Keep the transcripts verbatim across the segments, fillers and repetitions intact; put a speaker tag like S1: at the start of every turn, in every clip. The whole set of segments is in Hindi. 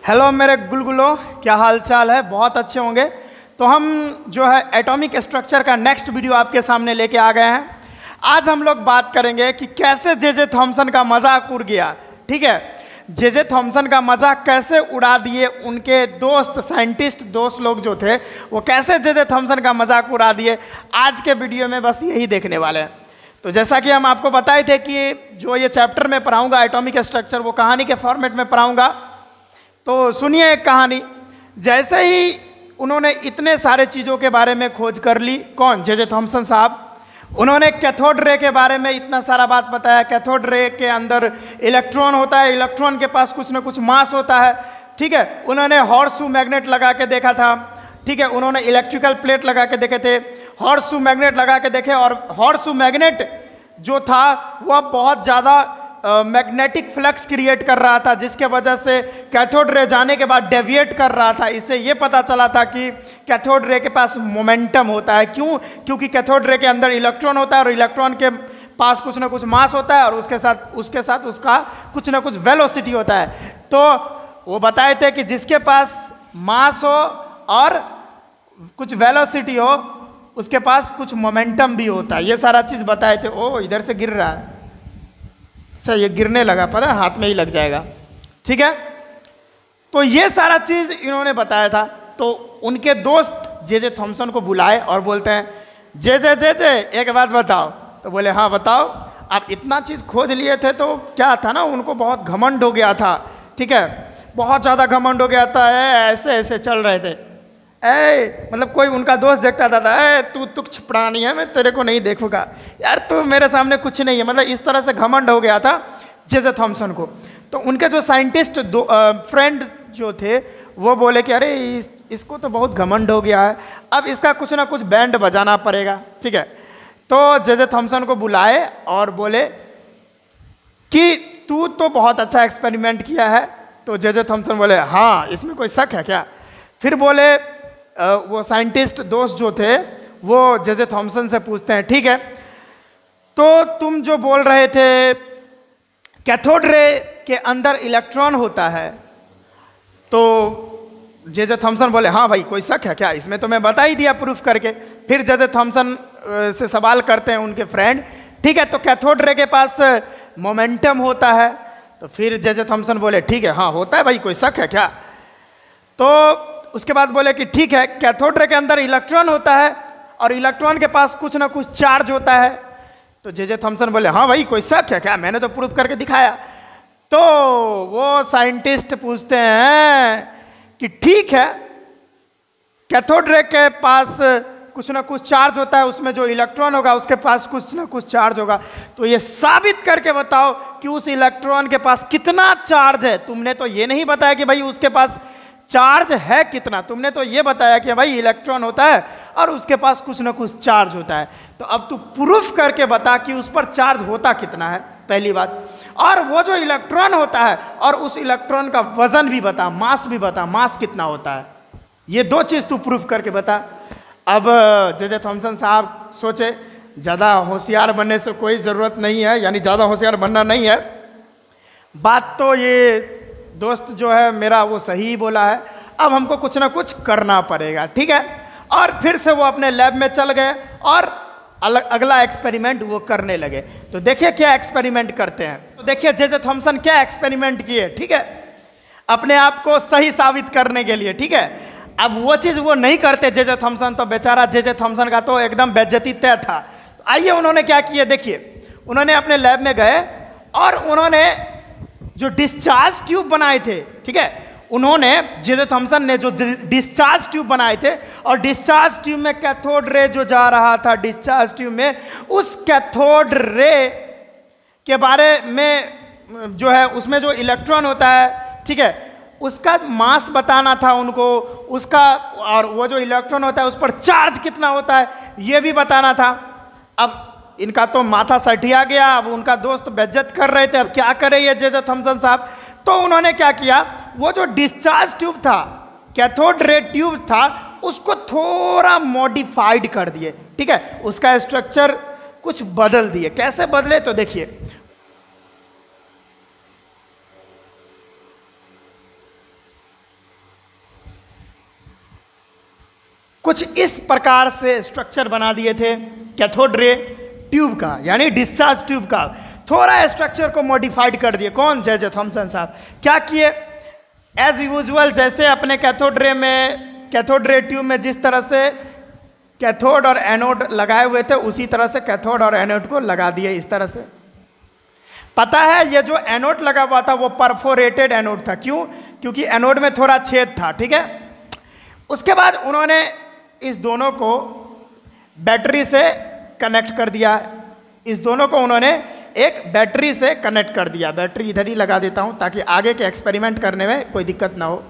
S1: हेलो मेरे गुलगुलो, क्या हाल चाल है? बहुत अच्छे होंगे। तो हम जो है एटॉमिक स्ट्रक्चर का नेक्स्ट वीडियो आपके सामने लेके आ गए हैं। आज हम लोग बात करेंगे कि कैसे जे जे थॉमसन का मजाक उड़ गया। ठीक है, जे जे थॉमसन का मजाक कैसे उड़ा दिए उनके दोस्त साइंटिस्ट दोस्त लोग जो थे, वो कैसे जे जे थॉमसन का मजाक उड़ा दिए। आज के वीडियो में बस यही देखने वाले हैं। तो जैसा कि हम आपको बताए थे कि जो ये चैप्टर में पढ़ाऊंगा एटॉमिक स्ट्रक्चर, वो कहानी के फॉर्मेट में पढ़ाऊंगा। तो सुनिए एक कहानी। जैसे ही उन्होंने इतने सारे चीज़ों के बारे में खोज कर ली, कौन? जे जे थॉमसन साहब। उन्होंने कैथोड रे के बारे में इतना सारा बात बताया। कैथोड रे के अंदर इलेक्ट्रॉन होता है, इलेक्ट्रॉन के पास कुछ ना कुछ मास होता है। ठीक है, उन्होंने हॉर्सशू मैग्नेट लगा के देखा था। ठीक है, उन्होंने इलेक्ट्रिकल प्लेट लगा के देखे थे, हॉर्सशू मैग्नेट लगा के देखे। और हॉर्सशू मैग्नेट जो था वह बहुत ज़्यादा मैग्नेटिक फ्लक्स क्रिएट कर रहा था, जिसके वजह से कैथोड रे जाने के बाद डेविएट कर रहा था। इससे ये पता चला था कि कैथोड रे के पास मोमेंटम होता है। क्यों? क्योंकि कैथोड रे के अंदर इलेक्ट्रॉन होता है और इलेक्ट्रॉन के पास कुछ ना कुछ मास होता है और उसके साथ उसके साथ उसका कुछ ना कुछ वेलोसिटी होता है। तो वो बताए थे कि जिसके पास मास हो और कुछ वेलोसिटी हो, उसके पास कुछ मोमेंटम भी होता है। ये सारा चीज़ बताए थे। ओ, इधर से गिर रहा है। अच्छा, ये गिरने लगा, पर हाथ में ही लग जाएगा। ठीक है, तो ये सारा चीज़ इन्होंने बताया था। तो उनके दोस्त जे जे थॉमसन को बुलाए और बोलते हैं, जे जे जे जे एक बात बताओ। तो बोले, हाँ बताओ। आप इतना चीज़ खोज लिए थे तो क्या था ना, उनको बहुत घमंड हो गया था। ठीक है, बहुत ज़्यादा घमंड हो गया था। ऐसे ऐसे चल रहे थे। ए मतलब कोई उनका दोस्त देखता था, ए तू तुच्छ प्राणी है, मैं तेरे को नहीं देखूंगा यार, तू मेरे सामने कुछ नहीं है। मतलब इस तरह से घमंड हो गया था जे जे थॉमसन को। तो उनके जो साइंटिस्ट दो फ्रेंड जो थे, वो बोले कि अरे इस, इसको तो बहुत घमंड हो गया है, अब इसका कुछ ना कुछ बैंड बजाना पड़ेगा। ठीक है, तो जे जे थॉमसन को बुलाए और बोले कि तू तो बहुत अच्छा एक्सपेरिमेंट किया है। तो जे जे थॉमसन बोले, हाँ इसमें कोई शक है क्या? फिर बोले वो साइंटिस्ट दोस्त जो थे, वो जे जे थॉमसन से पूछते हैं, ठीक है तो तुम जो बोल रहे थे कैथोड रे के अंदर इलेक्ट्रॉन होता है, तो जे जे थॉमसन बोले, हाँ भाई कोई शक है क्या? इसमें तो मैं बता ही दिया प्रूफ करके। फिर जे जे थॉमसन से सवाल करते हैं उनके फ्रेंड, ठीक है तो कैथोड रे के पास मोमेंटम होता है? तो फिर जे जे थॉमसन बोले, ठीक है हाँ होता है भाई, कोई शक है क्या? तो उसके बाद बोले कि ठीक है, कैथोड रे के अंदर इलेक्ट्रॉन होता है और इलेक्ट्रॉन के पास कुछ ना कुछ चार्ज होता है। तो जे जे थॉमसन बोले, हाँ भाई कोई शक है क्या? मैंने तो प्रूफ करके दिखाया। तो वो साइंटिस्ट पूछते हैं कि ठीक है, कैथोड रे के पास कुछ ना कुछ चार्ज होता है, उसमें जो इलेक्ट्रॉन होगा उसके पास कुछ ना कुछ चार्ज होगा, तो ये साबित करके बताओ कि उस इलेक्ट्रॉन के पास कितना चार्ज है। तुमने तो ये नहीं बताया कि भाई उसके पास चार्ज है कितना, तुमने तो ये बताया कि भाई इलेक्ट्रॉन होता है और उसके पास कुछ ना कुछ चार्ज होता है। तो अब तू प्रूफ करके बता कि उस पर चार्ज होता कितना है, पहली बात। और वो जो इलेक्ट्रॉन होता है और उस इलेक्ट्रॉन का वजन भी बता, मास भी बता, मास कितना होता है। ये दो चीज़ तू प्रूफ करके बता। अब जे जे थॉमसन साहब सोचे, ज़्यादा होशियार बनने से कोई ज़रूरत नहीं है, यानी ज़्यादा होशियार बनना नहीं है। बात तो ये दोस्त जो है मेरा वो सही ही बोला है, अब हमको कुछ ना कुछ करना पड़ेगा। ठीक है, और फिर से वो अपने लैब में चल गए और अलग अगला एक्सपेरिमेंट वो करने लगे। तो देखिए क्या एक्सपेरिमेंट करते हैं। तो देखिए जे जे थॉमसन क्या एक्सपेरिमेंट किए, ठीक है, अपने आप को सही साबित करने के लिए। ठीक है, अब वो चीज़ वो नहीं करते जे जे थॉमसन, तो बेचारा जे जे थॉमसन का तो एकदम बेइज्जती तय था। तो आइए उन्होंने क्या किया, देखिए उन्होंने अपने लैब में गए और उन्होंने जो डिस्चार्ज ट्यूब बनाए थे, ठीक है, उन्होंने जे जे थॉमसन ने जो डिस्चार्ज ट्यूब बनाए थे और डिस्चार्ज ट्यूब में कैथोड रे जो जा रहा था, डिस्चार्ज ट्यूब में उस कैथोड रे के बारे में जो है, उसमें जो इलेक्ट्रॉन होता है, ठीक है, उसका मास बताना था उनको, उसका, और वो जो इलेक्ट्रॉन होता है उस पर चार्ज कितना होता है ये भी बताना था। अब इनका तो माथा सठिया गया। अब उनका दोस्त बेइज्जत कर रहे थे, अब क्या करे ये जे जे थॉमसन साहब। तो उन्होंने क्या किया, वो जो डिस्चार्ज ट्यूब था, कैथोड रे ट्यूब था, उसको थोड़ा मॉडिफाइड कर दिए। ठीक है, उसका स्ट्रक्चर कुछ बदल दिए। कैसे बदले, तो देखिए कुछ इस प्रकार से स्ट्रक्चर बना दिए थे कैथोड रे ट्यूब का, यानी डिस्चार्ज ट्यूब का। थोड़ा स्ट्रक्चर को मॉडिफाइड कर दिए। कौन? जे जे थॉमसन साहब। क्या किए? एज यूजुअल जैसे अपने कैथोड रे में, कैथोड रे ट्यूब में जिस तरह से कैथोड और एनोड लगाए हुए थे, उसी तरह से कैथोड और एनोड को लगा दिए इस तरह से। पता है ये जो एनोड लगा हुआ था वो परफोरेटेड एनोड था। क्यों? क्योंकि एनोड में थोड़ा छेद था, ठीक है। उसके बाद उन्होंने इस दोनों को बैटरी से कनेक्ट कर दिया। इस दोनों को उन्होंने एक बैटरी से कनेक्ट कर दिया। बैटरी इधर ही लगा देता हूं ताकि आगे के एक्सपेरिमेंट करने में कोई दिक्कत ना हो,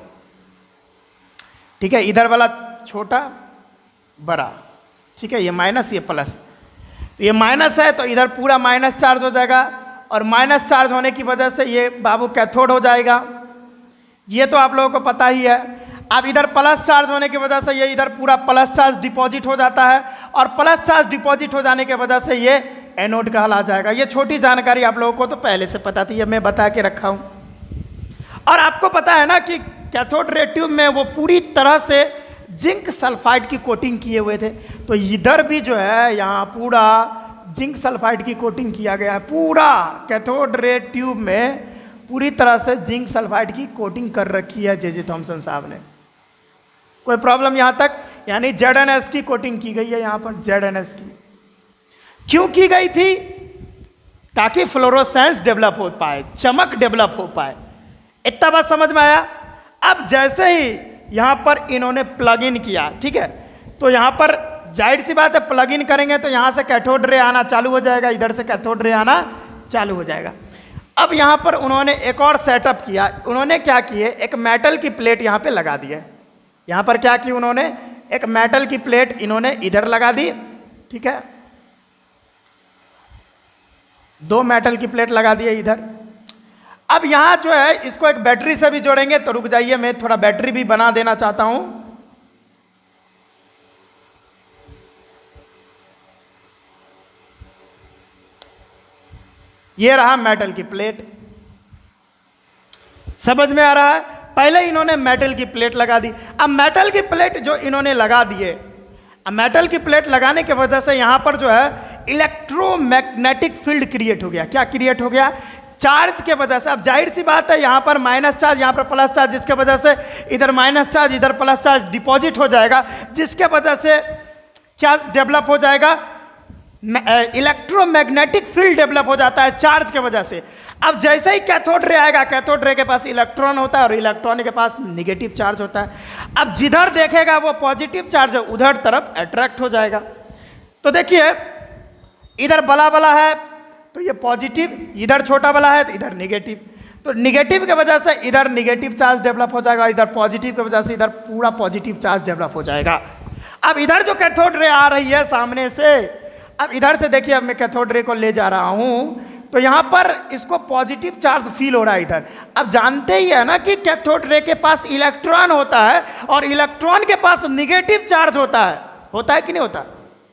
S1: ठीक है। इधर वाला छोटा बड़ा, ठीक है, ये माइनस ये प्लस। तो ये माइनस है तो इधर पूरा माइनस चार्ज हो जाएगा, और माइनस चार्ज होने की वजह से ये बाबू कैथोड हो जाएगा। ये तो आप लोगों को पता ही है। अब इधर प्लस चार्ज होने की वजह से ये इधर पूरा प्लस चार्ज डिपॉजिट हो जाता है, और प्लस चार्ज डिपॉजिट हो जाने की वजह से ये एनोड कहला जाएगा। ये छोटी जानकारी आप लोगों को तो पहले से पता थी, ये मैं बता के रखा हूँ। और आपको पता है ना कि कैथोड रे ट्यूब में वो पूरी तरह से जिंक सल्फाइड की कोटिंग किए हुए थे। तो इधर भी जो है यहाँ पूरा जिंक सल्फाइड की कोटिंग किया गया है। पूरा कैथोड रे ट्यूब में पूरी तरह से जिंक सल्फाइड की कोटिंग कर रखी है जे जे थॉमसन साहब ने। कोई प्रॉब्लम यहाँ तक? यानी जेड एन एस की कोटिंग की गई है यहाँ पर, जेड एन एस की। क्यों की गई थी? ताकि फ्लोरोसेंस डेवलप हो पाए, चमक डेवलप हो पाए। इतना बात समझ में आया? अब जैसे ही यहाँ पर इन्होंने प्लग इन किया, ठीक है, तो यहाँ पर जाहिर सी बात है प्लग इन करेंगे तो यहाँ से कैथोड रे आना चालू हो जाएगा, इधर से कैथोड रे आना चालू हो जाएगा। अब यहाँ पर उन्होंने एक और सेटअप किया। उन्होंने क्या किए? एक मेटल की प्लेट यहाँ पे लगा दी है। यहाँ पर क्या की उन्होंने? एक मेटल की प्लेट इन्होंने इधर लगा दी, ठीक है, दो मेटल की प्लेट लगा दी है इधर। अब यहाँ जो है इसको एक बैटरी से भी जोड़ेंगे। तो रुक जाइए, मैं थोड़ा बैटरी भी बना देना चाहता हूं। ये रहा मेटल की प्लेट, समझ में आ रहा है? पहले इन्होंने मेटल की प्लेट लगा दी। अब मेटल की प्लेट जो इन्होंने लगा दिए, अब मेटल की प्लेट लगाने की वजह से यहां पर जो है इलेक्ट्रोमैग्नेटिक फील्ड क्रिएट हो गया। क्या क्रिएट हो गया? चार्ज के वजह से। अब जाहिर सी बात है यहाँ पर माइनस चार्ज, यहाँ पर प्लस चार्ज, जिसके वजह से इधर माइनस चार्ज इधर प्लस चार्ज डिपॉजिट हो जाएगा, जिसके वजह से क्या डेवलप हो जाएगा? इलेक्ट्रोमैग्नेटिक फील्ड डेवलप हो जाता है चार्ज के वजह से। अब जैसे ही कैथोड रे आएगा, कैथोड रे के पास इलेक्ट्रॉन होता है और इलेक्ट्रॉन के पास निगेटिव चार्ज होता है। अब जिधर देखेगा वो पॉजिटिव चार्ज है, उधर तरफ अट्रैक्ट हो जाएगा। तो देखिए इधर बड़ा बड़ा है तो ये पॉजिटिव, इधर छोटा वाला है तो इधर निगेटिव। तो निगेटिव के वजह से इधर निगेटिव चार्ज डेवलप हो जाएगा, इधर पॉजिटिव के वजह से इधर पूरा पॉजिटिव चार्ज डेवलप हो जाएगा। अब इधर जो कैथोड रे आ रही है सामने से, अब इधर से देखिए, अब मैं कैथोड रे को ले जा रहा हूं तो यहां पर इसको पॉजिटिव चार्ज फील हो रहा है इधर। अब जानते ही है ना कि कैथोड रे के पास इलेक्ट्रॉन होता है और इलेक्ट्रॉन के पास निगेटिव चार्ज होता है। होता है कि नहीं होता?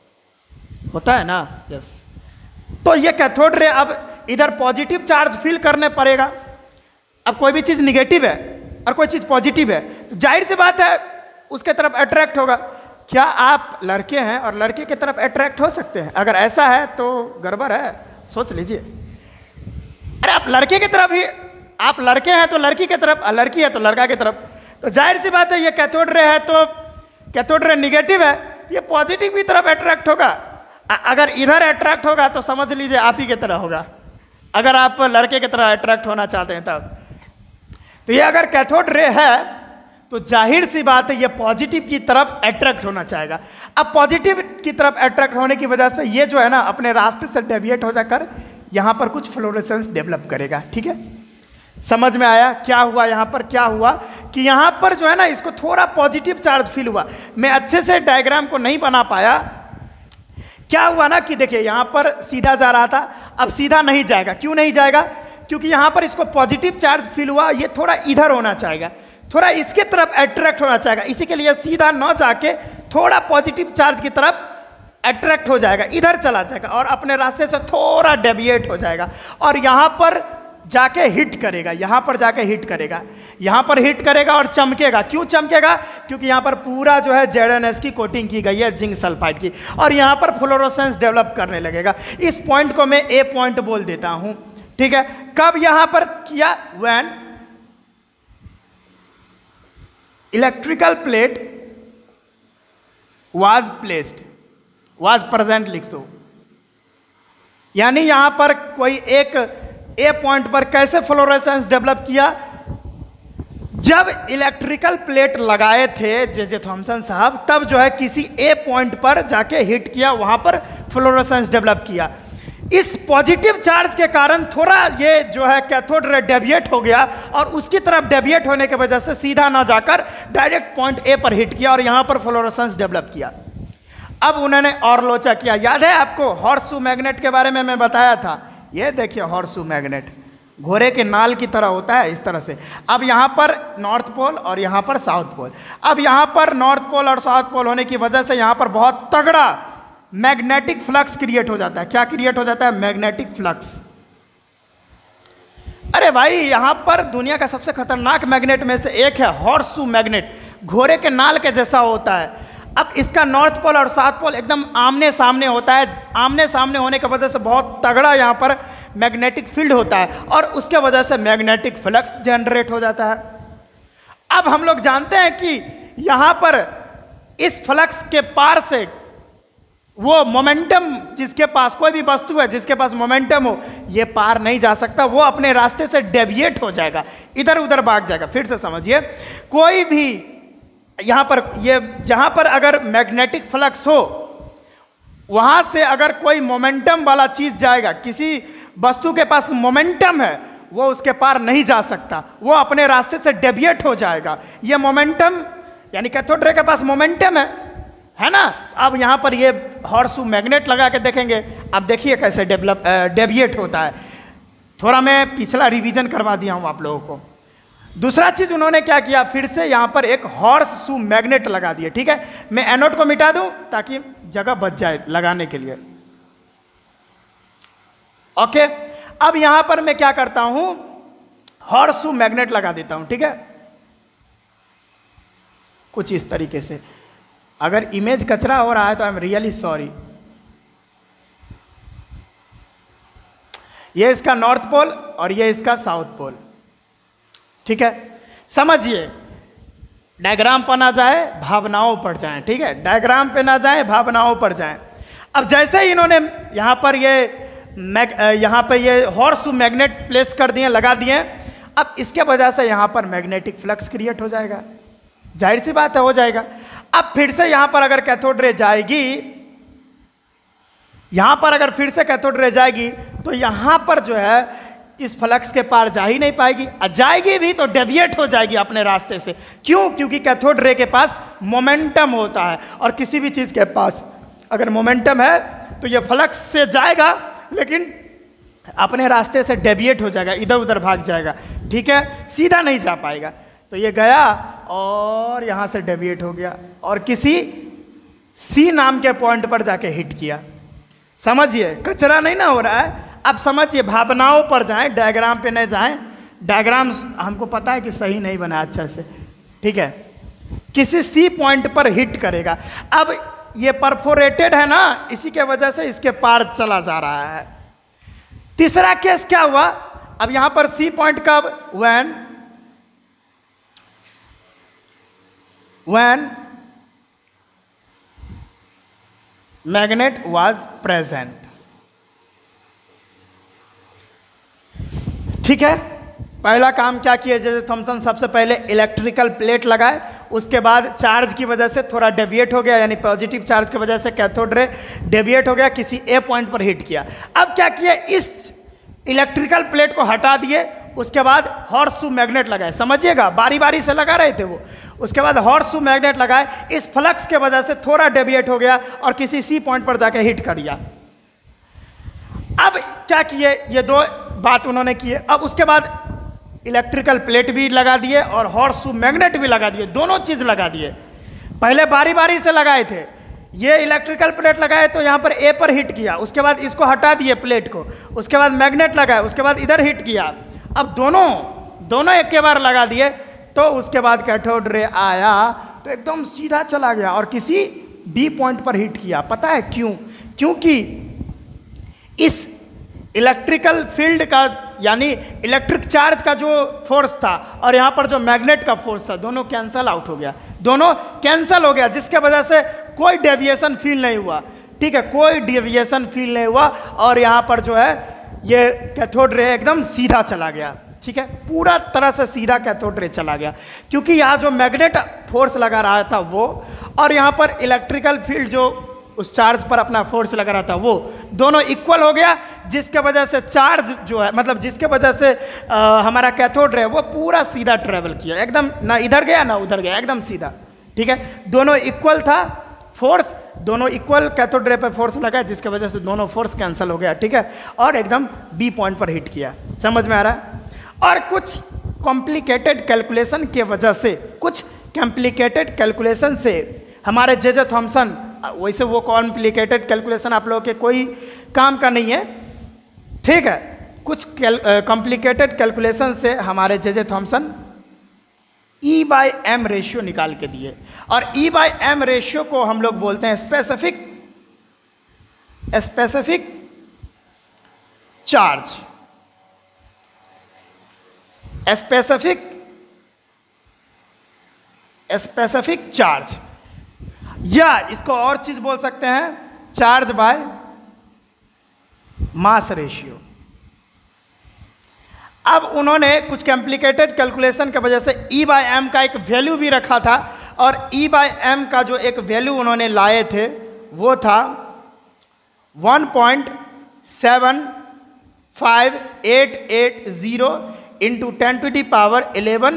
S1: होता है ना? यस। तो ये कैथोड रे अब इधर पॉजिटिव चार्ज फील करने पड़ेगा। अब कोई भी चीज़ निगेटिव है और कोई चीज़ पॉजिटिव है तो जाहिर सी बात है उसके तरफ अट्रैक्ट होगा। क्या आप लड़के हैं और लड़के की तरफ अट्रैक्ट हो सकते हैं? अगर ऐसा है तो गड़बड़ है, सोच लीजिए। अरे आप लड़के की तरफ ही, आप लड़के हैं तो लड़की की तरफ, लड़की है तो लड़का की तरफ। तो जाहिर सी बात है ये कैथोड रे है तो कैथोड रे निगेटिव है तो ये पॉजिटिव की तरफ अट्रैक्ट होगा। अगर इधर अट्रैक्ट होगा तो समझ लीजिए आप ही की तरह होगा, अगर आप लड़के की तरह अट्रैक्ट होना चाहते हैं तब। तो ये अगर कैथोड रे है तो जाहिर सी बात है ये पॉजिटिव की तरफ अट्रैक्ट होना चाहेगा। अब पॉजिटिव की तरफ अट्रैक्ट होने की वजह से ये जो है ना अपने रास्ते से डेविएट हो जाकर यहाँ पर कुछ फ्लोरेसेंस डेवलप करेगा। ठीक है, समझ में आया क्या हुआ? यहाँ पर क्या हुआ कि यहाँ पर जो है ना इसको थोड़ा पॉजिटिव चार्ज फील हुआ। मैं अच्छे से डायग्राम को नहीं बना पाया। क्या हुआ ना कि देखिए यहाँ पर सीधा जा रहा था, अब सीधा नहीं जाएगा। क्यों नहीं जाएगा? क्योंकि यहाँ पर इसको पॉजिटिव चार्ज फील हुआ, ये थोड़ा इधर होना चाहेगा, थोड़ा इसके तरफ अट्रैक्ट होना चाहेगा। इसी के लिए सीधा न जाके थोड़ा पॉजिटिव चार्ज की तरफ अट्रैक्ट हो जाएगा, इधर चला जाएगा और अपने रास्ते से थोड़ा डेविएट हो जाएगा। और यहाँ पर जाके हिट करेगा, यहाँ पर जाके हिट करेगा, यहाँ पर हिट करेगा और चमकेगा। क्यों चमकेगा? क्योंकि यहाँ पर पूरा जो है जेड एन एस की कोटिंग की गई है जिंक सल्फाइड की, और यहाँ पर फ्लोरोसेंस डेवलप करने लगेगा। इस पॉइंट को मैं ए पॉइंट बोल देता हूँ, ठीक है। कब यहाँ पर किया? When electrical plate was placed, was present लिख दो। यानी यहां पर कोई एक ए पॉइंट पर कैसे फ्लोरोसेंस डेवलप किया? जब इलेक्ट्रिकल प्लेट लगाए थे जे जे थॉमसन साहब, तब जो है किसी ए पॉइंट पर जाके हिट किया, वहां पर फ्लोरोसेंस डेवलप किया। इस पॉजिटिव चार्ज के कारण थोड़ा ये जो है कैथोड रे डेविएट हो गया, और उसकी तरफ डेविएट होने की वजह से सीधा ना जाकर डायरेक्ट पॉइंट ए पर हिट किया और यहां पर फ्लोरोसेंस डेवलप किया। अब उन्होंने और लोचा किया। याद है आपको हॉर्सशू मैग्नेट के बारे में मैं बताया था? ये देखिए हॉर्सशू मैग्नेट घोड़े के नाल की तरह होता है, इस तरह से। अब यहाँ पर नॉर्थ पोल और यहाँ पर साउथ पोल। अब यहाँ पर नॉर्थ पोल और साउथ पोल होने की वजह से यहाँ पर बहुत तगड़ा मैग्नेटिक फ्लक्स क्रिएट हो जाता है। क्या क्रिएट हो जाता है? Magnetic flux. अरे भाई, यहाँ पर दुनिया का सबसे खतरनाक मैग्नेट में से एक है हॉर्सशू मैग्नेट, घोड़े के नाल के जैसा होता है। अब इसका नॉर्थ पोल और साउथ पोल एकदम आमने सामने होता है। आमने सामने होने की वजह से बहुत तगड़ा यहाँ पर मैग्नेटिक फील्ड होता है, और उसके वजह से मैग्नेटिक फ्लक्स जनरेट हो जाता है। अब हम लोग जानते हैं कि यहाँ पर इस फ्लक्स के पार से वो मोमेंटम, जिसके पास कोई भी वस्तु है जिसके पास मोमेंटम हो, ये पार नहीं जा सकता, वो अपने रास्ते से डेविएट हो जाएगा, इधर उधर भाग जाएगा। फिर से समझिए, कोई भी यहाँ पर ये जहाँ पर अगर मैग्नेटिक फ्लक्स हो, वहाँ से अगर कोई मोमेंटम वाला चीज़ जाएगा, किसी वस्तु के पास मोमेंटम है, वो उसके पार नहीं जा सकता, वो अपने रास्ते से डेविएट हो जाएगा। ये मोमेंटम यानी कैथोड रे के पास मोमेंटम है है ना। अब यहाँ पर ये हॉर्सशू मैग्नेट लगा के देखेंगे, अब देखिए कैसे डेवलप डेविएट होता है। थोड़ा मैं पिछला रिवीजन करवा दिया हूँ आप लोगों को। दूसरा चीज़ उन्होंने क्या किया, फिर से यहाँ पर एक हॉर्सशू मैग्नेट लगा दिए, ठीक है। मैं एनोड को मिटा दूँ ताकि जगह बच जाए लगाने के लिए। ओके, अब यहाँ पर मैं क्या करता हूँ, हॉर्सशू मैग्नेट लगा देता हूँ, ठीक है। कुछ इस तरीके से। अगर इमेज कचरा हो रहा है तो आई एम रियली सॉरी। ये इसका नॉर्थ पोल और ये इसका साउथ पोल, ठीक है। समझिए, डायग्राम पर ना जाए, भावनाओं पर जाएं, ठीक है। डायग्राम पे ना जाए, भावनाओं पर जाएं। अब जैसे ही इन्होंने यहाँ पर ये मैग यहाँ पे ये हॉर्सशू मैग्नेट प्लेस कर दिए, लगा दिए, अब इसके वजह से यहाँ पर मैग्नेटिक फ्लक्स क्रिएट हो जाएगा। जाहिर सी बात है, हो जाएगा। अब फिर से यहाँ पर अगर कैथोड रे जाएगी, यहाँ पर अगर फिर से कैथोड रे जाएगी, तो यहाँ पर जो है इस फ्लक्स के पार जा ही नहीं पाएगी, और जाएगी भी तो डेविएट हो जाएगी अपने रास्ते से। क्यों? क्योंकि कैथोड रे के पास मोमेंटम होता है, और किसी भी चीज़ के पास अगर मोमेंटम है तो ये फ्लक्स से जाएगा, लेकिन अपने रास्ते से डेविएट हो जाएगा, इधर उधर भाग जाएगा, ठीक है, सीधा नहीं जा पाएगा। तो ये गया और यहाँ से डेविएट हो गया और किसी सी नाम के पॉइंट पर जाके हिट किया। समझिए, कचरा नहीं ना हो रहा है। अब समझिए, भावनाओं पर जाएं, डायग्राम पे नहीं जाएं। डायग्राम हमको पता है कि सही नहीं बना अच्छा से, ठीक है। किसी सी पॉइंट पर हिट करेगा। अब ये परफोरेटेड है ना, इसी के वजह से इसके पार चला जा रहा है। तीसरा केस क्या हुआ, अब यहां पर सी पॉइंट कब, when when magnet was present, ठीक है। पहला काम क्या किया, जैसे थॉमसन सबसे पहले इलेक्ट्रिकल प्लेट लगाए, उसके बाद चार्ज की वजह से थोड़ा डेविएट हो गया, यानी पॉजिटिव चार्ज की वजह से कैथोड रे डेविएट हो गया, किसी ए पॉइंट पर हिट किया। अब क्या किया, इस इलेक्ट्रिकल प्लेट को हटा दिए, उसके बाद हॉर्सशू मैग्नेट लगाए। समझिएगा, बारी बारी से लगा रहे थे वो। उसके बाद हॉर्सशू मैग्नेट लगाए, इस फ्लक्स के वजह से थोड़ा डेविएट हो गया और किसी सी पॉइंट पर जाके हिट कर दिया। अब क्या किए, ये दो बात उन्होंने किए। अब उसके बाद इलेक्ट्रिकल प्लेट भी लगा दिए और हॉर्सशू मैग्नेट भी लगा दिए, दोनों चीज़ लगा दिए। पहले बारी बारी से लगाए थे, ये इलेक्ट्रिकल प्लेट लगाए तो यहाँ पर ए पर हिट किया, उसके बाद इसको हटा दिए प्लेट को, उसके बाद मैग्नेट लगाए, उसके बाद इधर हिट किया, अब दोनों दोनों एक के बार लगा दिए तो उसके बाद कैथोड रे आया तो एकदम सीधा चला गया और किसी बी पॉइंट पर हिट किया। पता है क्यों? क्योंकि इस इलेक्ट्रिकल फील्ड का यानी इलेक्ट्रिक चार्ज का जो फोर्स था और यहाँ पर जो मैग्नेट का फोर्स था, दोनों कैंसल आउट हो गया, दोनों कैंसल हो गया, जिसके वजह से कोई डेविएशन फील नहीं हुआ। ठीक है, कोई डेविएशन फील नहीं हुआ और यहाँ पर जो है ये कैथोड रे एकदम सीधा चला गया। ठीक है, पूरा तरह से सीधा कैथोड रे चला गया, क्योंकि यहाँ जो मैग्नेट फोर्स लगा रहा था वो, और यहाँ पर इलेक्ट्रिकल फील्ड जो उस चार्ज पर अपना फोर्स लगा रहा था वो, दोनों इक्वल हो गया, जिसके वजह से चार्ज जो है मतलब जिसके वजह से आ, हमारा कैथोड रे वो पूरा सीधा ट्रेवल किया, एकदम ना इधर गया ना उधर गया, एकदम सीधा। ठीक है, दोनों इक्वल था फोर्स, दोनों इक्वल कैथोड रे पे फोर्स लगा, जिसके वजह से दोनों फोर्स कैंसिल हो गया। ठीक है, और एकदम बी पॉइंट पर हिट किया। समझ में आ रहा है? और कुछ कॉम्प्लिकेटेड कैलकुलेशन के वजह से कुछ कॉम्प्लिकेटेड कैलकुलेशन से हमारे जे जे थॉमसन, वैसे वो कॉम्प्लिकेटेड कैलकुलेशन आप लोगों के कोई काम का नहीं है। ठीक है, कुछ कॉम्प्लिकेटेड कैलकुलेशन से हमारे J J Thomson e by m ratio निकाल के दिए, और ई बाई एम रेशियो को हम लोग बोलते हैं specific specific charge, specific specific charge, या इसको और चीज बोल सकते हैं चार्ज बाय मास रेशियो। अब उन्होंने कुछ कॉम्प्लिकेटेड कैलकुलेशन की वजह से ई बाय एम का एक वैल्यू भी रखा था, और ई बाय एम का जो एक वैल्यू उन्होंने लाए थे वो था one point seven five eight eight zero into ten to the power eleven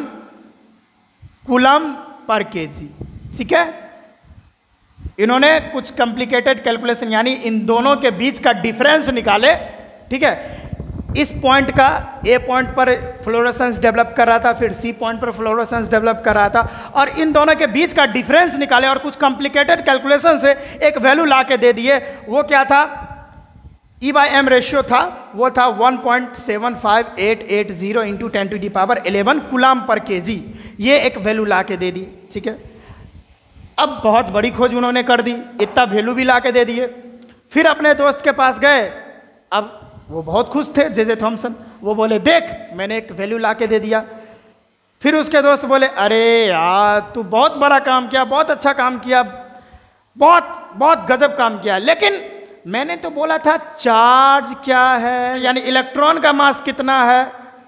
S1: coulomb per KG. ठीक है, इन्होंने कुछ कॉम्प्लिकेटेड कैलकुलेशन यानी इन दोनों के बीच का डिफरेंस निकाले। ठीक है, इस पॉइंट का ए पॉइंट पर फ्लोरोसेंस डेवलप कर रहा था, फिर सी पॉइंट पर फ्लोरोसेंस डेवलप कर रहा था, और इन दोनों के बीच का डिफरेंस निकाले और कुछ कॉम्प्लिकेटेड कैलकुलेशन से एक वैल्यू ला के दे दिए। वो क्या था? ई बाय एम रेशियो था, वो था one point seven five eight eight zero into ten to the power eleven coulomb per KG. ये एक वैल्यू ला के दे दी। ठीक है, अब बहुत बड़ी खोज उन्होंने कर दी, इतना वैल्यू भी ला के दे दिए। फिर अपने दोस्त के पास गए, अब वो बहुत खुश थे जे जे थॉमसन, वो बोले देख मैंने एक वैल्यू ला के दे दिया। फिर उसके दोस्त बोले अरे यार तू बहुत बड़ा काम किया, बहुत अच्छा काम किया, बहुत बहुत गजब काम किया, लेकिन मैंने तो बोला था चार्ज क्या है, यानी इलेक्ट्रॉन का मास कितना है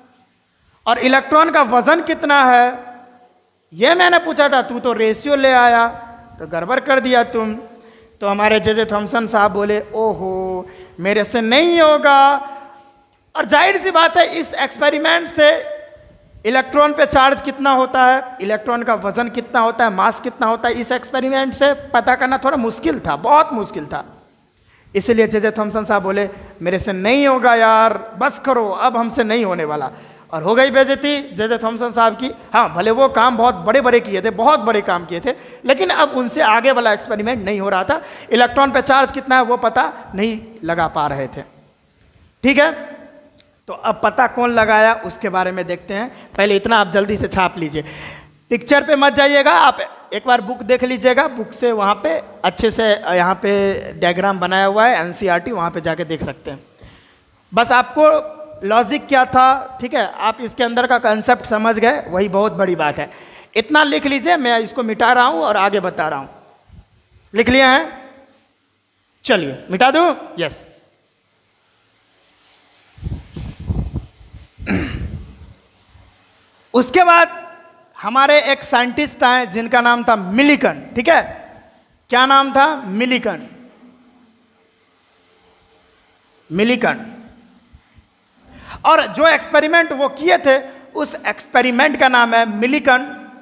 S1: और इलेक्ट्रॉन का वजन कितना है, ये मैंने पूछा था, तू तो रेशियो ले आया, तो गड़बड़ कर दिया तुम। तो हमारे जे जे थॉमसन साहब बोले ओहो मेरे से नहीं होगा। और जाहिर सी बात है इस एक्सपेरिमेंट से इलेक्ट्रॉन पे चार्ज कितना होता है, इलेक्ट्रॉन का वजन कितना होता है, मास कितना होता है, इस एक्सपेरिमेंट से पता करना थोड़ा मुश्किल था, बहुत मुश्किल था। इसलिए जे जे थॉमसन साहब बोले मेरे से नहीं होगा यार, बस करो, अब हमसे नहीं होने वाला। और हो गई बेइज्जती जे जे थॉमसन साहब की। हाँ, भले वो काम बहुत बड़े बड़े किए थे, बहुत बड़े काम किए थे, लेकिन अब उनसे आगे वाला एक्सपेरिमेंट नहीं हो रहा था, इलेक्ट्रॉन पे चार्ज कितना है वो पता नहीं लगा पा रहे थे। ठीक है, तो अब पता कौन लगाया उसके बारे में देखते हैं। पहले इतना आप जल्दी से छाप लीजिए, पिक्चर पे मत जाइएगा, आप एक बार बुक देख लीजिएगा, बुक से वहाँ पे अच्छे से यहाँ पे डायग्राम बनाया हुआ है N C E R T, वहाँ पे जाके देख सकते हैं। बस आपको लॉजिक क्या था, ठीक है, आप इसके अंदर का कंसेप्ट समझ गए, वही बहुत बड़ी बात है। इतना लिख लीजिए, मैं इसको मिटा रहा हूँ और आगे बता रहा हूँ। लिख लिया है? चलिए मिटा दूँ? यस। उसके बाद हमारे एक साइंटिस्ट आए जिनका नाम था मिलिकन। ठीक है, क्या नाम था? मिलिकन। मिलिकन। और जो एक्सपेरिमेंट वो किए थे उस एक्सपेरिमेंट का नाम है मिलिकन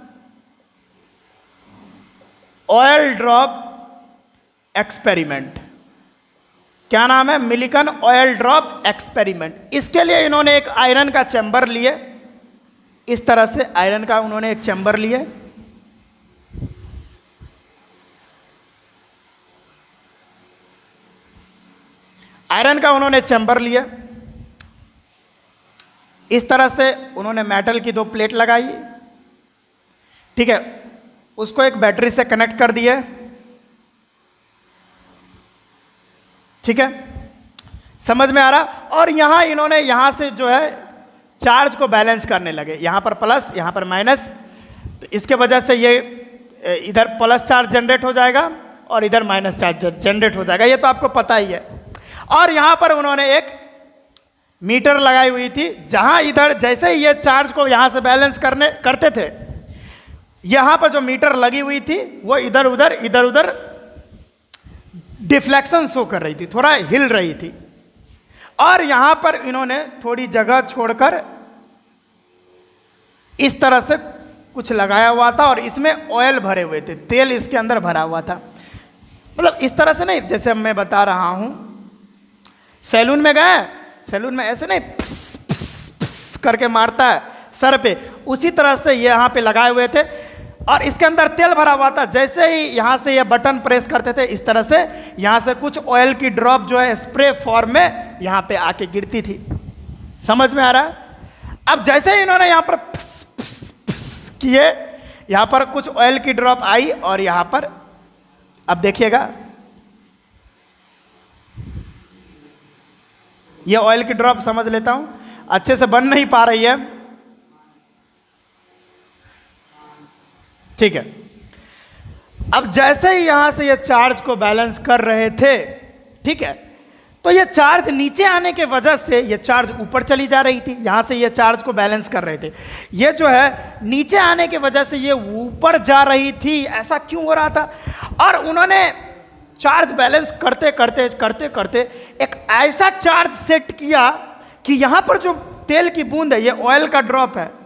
S1: ऑयल ड्रॉप एक्सपेरिमेंट। क्या नाम है? Millikan oil drop experiment. इसके लिए इन्होंने एक आयरन का चैम्बर लिए, इस तरह से आयरन का उन्होंने एक चैम्बर लिए, आयरन का उन्होंने चैम्बर लिए, इस तरह से उन्होंने मेटल की दो प्लेट लगाई, ठीक है, उसको एक बैटरी से कनेक्ट कर दिए, ठीक है, समझ में आ रहा। और यहां इन्होंने यहां से जो है चार्ज को बैलेंस करने लगे, यहां पर प्लस यहां पर माइनस, तो इसके वजह से ये इधर प्लस चार्ज जनरेट हो जाएगा और इधर माइनस चार्ज जनरेट हो जाएगा, ये तो आपको पता ही है। और यहां पर उन्होंने एक मीटर लगाई हुई थी, जहां इधर जैसे ही ये चार्ज को यहां से बैलेंस करने करते थे, यहां पर जो मीटर लगी हुई थी वो इधर उधर इधर उधर डिफ्लेक्शन शो कर रही थी, थोड़ा हिल रही थी। और यहां पर इन्होंने थोड़ी जगह छोड़कर इस तरह से कुछ लगाया हुआ था और इसमें ऑयल भरे हुए थे, तेल इसके अंदर भरा हुआ था। मतलब इस तरह से नहीं, जैसे मैं बता रहा हूं, सैलून में गए, सैलून में ऐसे नहीं फस, फस, फस करके मारता है सर पे, उसी तरह से ये यहाँ पे लगाए हुए थे और इसके अंदर तेल भरा हुआ था। जैसे ही यहाँ से ये बटन प्रेस करते थे, इस तरह से यहाँ से कुछ ऑयल की ड्रॉप जो है स्प्रे फॉर्म में यहाँ पे आके गिरती थी। समझ में आ रहा है? अब जैसे ही इन्होंने यहाँ पर फस, फस, फस किए, यहाँ पर कुछ ऑयल की ड्रॉप आई और यहाँ पर अब देखिएगा, ये ऑयल की ड्रॉप समझ लेता हूं, अच्छे से बन नहीं पा रही है, ठीक है। अब जैसे ही यहां से ये चार्ज को बैलेंस कर रहे थे, ठीक है, तो ये चार्ज नीचे आने के वजह से ये चार्ज ऊपर चली जा रही थी, यहां से ये चार्ज को बैलेंस कर रहे थे, ये जो है नीचे आने के वजह से ये ऊपर जा रही थी। ऐसा क्यों हो रहा था? और उन्होंने चार्ज बैलेंस करते करते करते करते एक ऐसा चार्ज सेट किया कि यहां पर जो तेल की बूंद है, ये ऑयल का ड्रॉप है,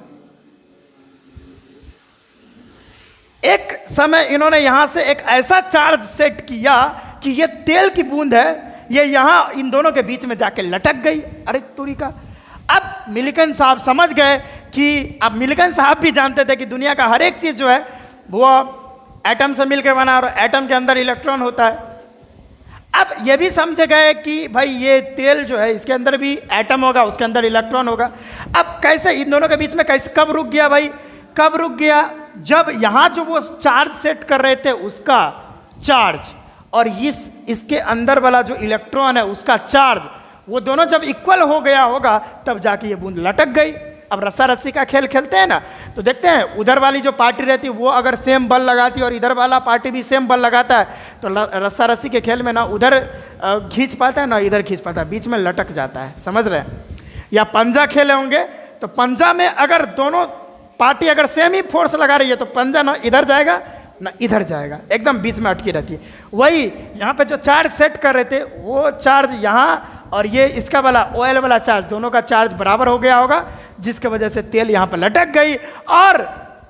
S1: एक समय इन्होंने यहां से एक ऐसा चार्ज सेट किया कि ये तेल की बूंद है, ये यहां इन दोनों के बीच में जाके लटक गई। अरे तुरी का! अब मिल्टन साहब समझ गए कि, अब मिल्टन साहब भी जानते थे कि दुनिया का हर एक चीज जो है वो एटम से मिलकर बना और एटम के अंदर इलेक्ट्रॉन होता है। अब ये भी समझ गए कि भाई ये तेल जो है इसके अंदर भी एटम होगा, उसके अंदर इलेक्ट्रॉन होगा। अब कैसे इन दोनों के बीच में कैसे कब रुक गया भाई? कब रुक गया? जब यहां जो वो चार्ज सेट कर रहे थे उसका चार्ज और इस इसके अंदर वाला जो इलेक्ट्रॉन है उसका चार्ज, वो दोनों जब इक्वल हो गया होगा तब जाके ये बूंद लटक गई। अब रस्सा रस्सी का खेल खेलते हैं ना, तो देखते हैं उधर वाली जो पार्टी रहती है वो अगर सेम बल लगाती है और इधर वाला पार्टी भी सेम बल लगाता है, तो रस्सा रस्सी के खेल में ना उधर खींच पाता है ना इधर खींच पाता है, बीच में लटक जाता है। समझ रहे हैं? या पंजा खेले होंगे, तो पंजा में अगर दोनों पार्टी अगर सेम ही फोर्स लगा रही है तो पंजा ना इधर जाएगा ना इधर जाएगा, एकदम बीच में अटकी रहती है। वही यहाँ पे जो चार्ज सेट कर रहे थे वो चार्ज यहाँ और ये इसका वाला ऑयल वाला चार्ज, दोनों का चार्ज बराबर हो गया होगा, जिसके वजह से तेल यहाँ पर लटक गई। और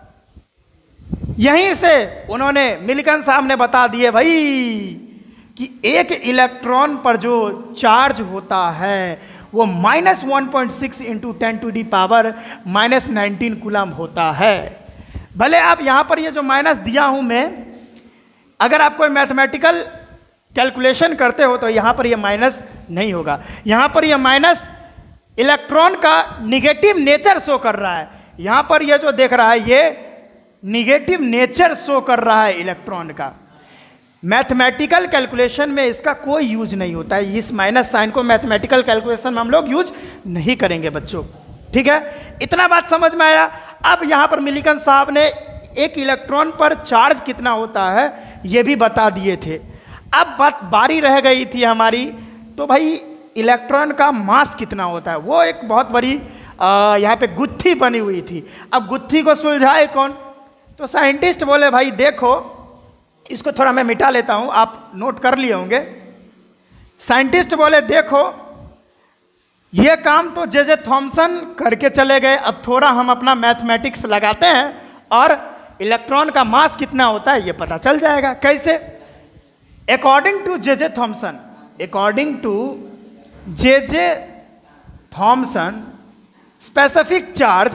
S1: यहीं से उन्होंने मिल्टन साहब ने बता दिए भाई कि एक इलेक्ट्रॉन पर जो चार्ज होता है वो minus one point six into ten to the power minus nineteen coulomb होता है। भले आप यहाँ पर ये जो माइनस दिया हूँ मैं, अगर आप कोई मैथमेटिकल कैलकुलेशन करते हो तो यहाँ पर ये माइनस नहीं होगा, यहाँ पर ये माइनस इलेक्ट्रॉन का निगेटिव नेचर शो कर रहा है। यहाँ पर ये जो देख रहा है ये निगेटिव नेचर शो कर रहा है इलेक्ट्रॉन का। मैथमेटिकल कैलकुलेशन में इसका कोई यूज नहीं होता है, इस माइनस साइन को मैथमेटिकल कैलकुलेशन में हम लोग यूज नहीं करेंगे बच्चों, ठीक है? इतना बात समझ में आया। अब यहाँ पर मिल्टन साहब ने एक इलेक्ट्रॉन पर चार्ज कितना होता है ये भी बता दिए थे। अब बात बारी रह गई थी हमारी, तो भाई इलेक्ट्रॉन का मास कितना होता है, वो एक बहुत बड़ी यहाँ पे गुत्थी बनी हुई थी। अब गुत्थी को सुलझाए कौन? तो साइंटिस्ट बोले भाई देखो, इसको थोड़ा मैं मिटा लेता हूँ, आप नोट कर लिए होंगे। साइंटिस्ट बोले देखो ये काम तो जे जे थॉमसन करके चले गए, अब थोड़ा हम अपना मैथमेटिक्स लगाते हैं और इलेक्ट्रॉन का मास कितना होता है ये पता चल जाएगा। कैसे? According to J J Thomson, according to J J Thomson specific charge,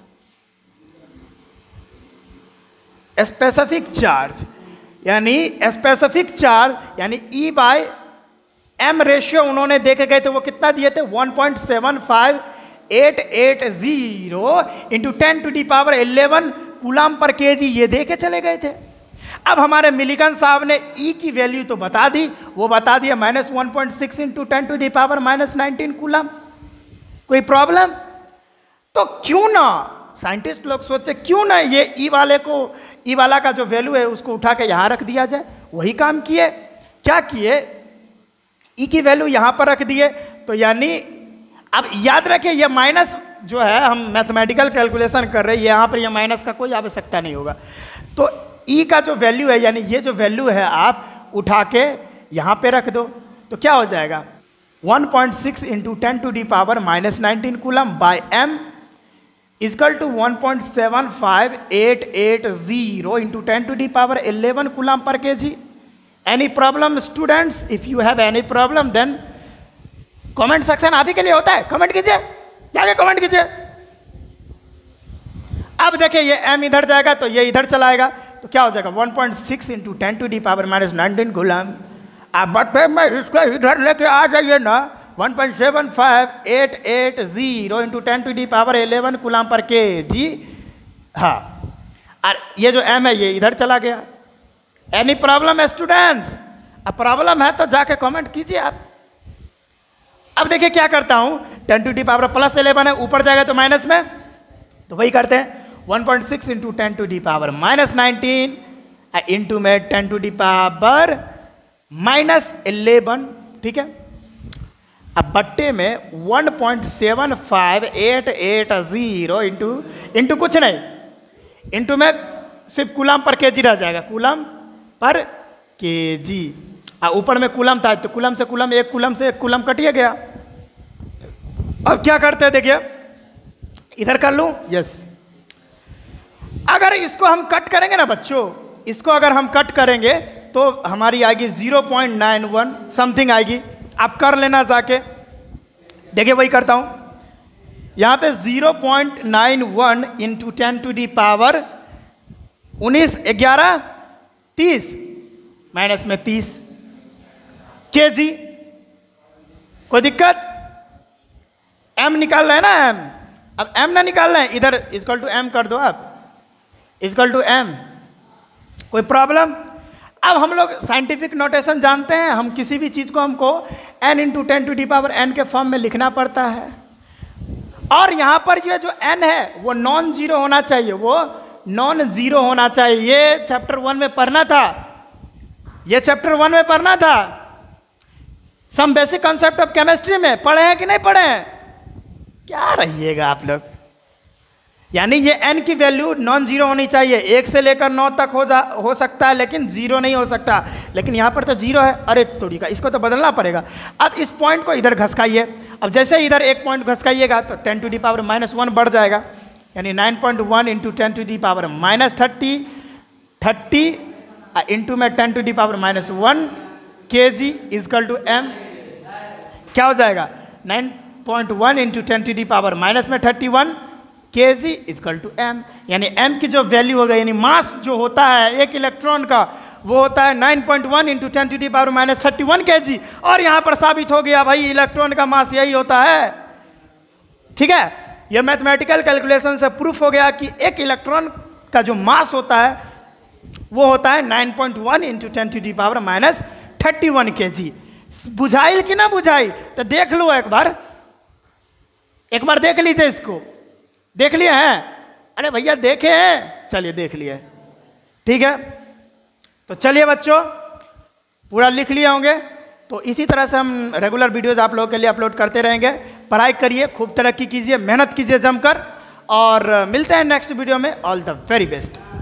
S1: specific charge यानी स्पेसिफिक चार्ज यानी ई बाय एम रेशियो उन्होंने देखे गए थे, वो कितना दिए थे? One point seven five eight eight zero into ten to the power eleven coulomb per KG, ये दे के चले गए थे। अब हमारे मिलिकन साहब ने ई की वैल्यू तो बता दी, वो बता दिया minus one point six into ten to the power minus nineteen coulomb. कोई प्रॉब्लम? तो क्यों ना साइंटिस्ट लोग सोचे क्यों ना ये ई वाले को, ई वाला का जो वैल्यू है उसको उठा के यहाँ रख दिया जाए। वही काम किए। क्या किए? ई की वैल्यू यहाँ पर रख दिए। तो यानी अब याद रखें ये माइनस जो है, हम मैथमेटिकल कैलकुलेशन कर रहे हैं, यहाँ पर ये माइनस का कोई आवश्यकता नहीं होगा। तो ई का जो वैल्यू है, यानी ये जो वैल्यू है आप उठा के यहाँ पे रख दो। तो क्या हो जाएगा? One point six into ten to the power minus nineteen coulomb by m equal to one point seven five eight eight zero into ten to the power eleven coulomb per K G. Any problem students? If you have any problem then comment section आप ही के लिए होता है, कमेंट कीजिए, जाके कमेंट कीजिए। अब देखिए ये m इधर जाएगा तो ये इधर चलाएगा, तो क्या हो जाएगा? One point six into ten to the power minus nineteen coulomb. अब बटे में इसको इधर लेके आ जाइए ना, one point seven five eight eight zero into ten to the power eleven coulomb per K जी। हाँ, और ये जो m है ये इधर चला गया। Any problem students? अब प्रॉब्लम है तो जाके कमेंट कीजिए आप। अब देखिए क्या करता हूँ, ten to the power plus eleven है, ऊपर जाएगा तो माइनस में, तो वही करते हैं। One point six into ten to the power minus nineteen into में ten to the power minus eleven, ठीक है। अब बट्टे में one point seven five eight eight zero into into कुछ नहीं, इंटू में सिर्फ कूलम पर केजी रह जाएगा, कूलम पर केजी। ऊपर में कूलम था तो कूलम से कूलम, एक कूलम से एक कूलम कटिए गया। अब क्या करते हैं देखिए, इधर कर लूं, यस। अगर इसको हम कट करेंगे ना बच्चों, इसको अगर हम कट करेंगे तो हमारी आएगी zero point nine one something आएगी। आप कर लेना जाके, देखिए वही करता हूं। यहां पे zero point nine one into ten to the power उन्नीस ग्यारह तीस माइनस में तीस के जी। कोई दिक्कत? m निकाल रहे हैं ना m, अब m ना निकाल रहे हैं, इधर इक्वल टू m कर दो आप, इक्वल टू m। कोई प्रॉब्लम? अब हम लोग साइंटिफिक नोटेशन जानते हैं, हम किसी भी चीज़ को हमको n into ten to the power n के फॉर्म में लिखना पड़ता है। और यहाँ पर ये जो n है वो नॉन जीरो होना चाहिए, वो नॉन जीरो होना चाहिए। ये चैप्टर वन में पढ़ना था, ये चैप्टर वन में पढ़ना था। Some basic concept of chemistry में पढ़े हैं कि नहीं पढ़े हैं? क्या रहिएगा आप लोग। यानी ये n की वैल्यू नॉन जीरो होनी चाहिए, एक से लेकर नौ तक हो जा हो सकता है लेकिन जीरो नहीं हो सकता। लेकिन यहाँ पर तो जीरो है, अरे तोड़ी का, इसको तो बदलना पड़ेगा। अब इस पॉइंट को इधर घसकाइए। अब जैसे इधर एक पॉइंट घसकाइएगा तो ten to the power minus one बढ़ जाएगा, यानी nine point one into ten to the power minus thirty thirty into में ten to the power minus one K G equal to M. क्या हो जाएगा? Nine point one into ten to the power minus में thirty one K G equal to M. यानी एम की जो वैल्यू होगा, यानी मास जो होता है एक इलेक्ट्रॉन का, वो होता है nine point one into ten to the power minus thirty one K G. और यहाँ पर साबित हो गया भाई इलेक्ट्रॉन का मास यही होता है, ठीक है। यह मैथमेटिकल कैलकुलेशन से प्रूफ हो गया कि एक इलेक्ट्रॉन का जो मास होता है वो होता है nine point one into ten to the power minus thirty one K G. बुझाइल कि ना बुझाइल? तो देख लो एक बार, एक बार देख लीजिए इसको। देख लिए हैं? अरे भैया देखे हैं, चलिए देख लिए, ठीक है। तो चलिए बच्चों, पूरा लिख लिए होंगे। तो इसी तरह से हम रेगुलर वीडियोज आप लोगों के लिए अपलोड करते रहेंगे। पढ़ाई करिए, खूब तरक्की कीजिए, मेहनत कीजिए जमकर, और मिलते हैं नेक्स्ट वीडियो में। All the very best.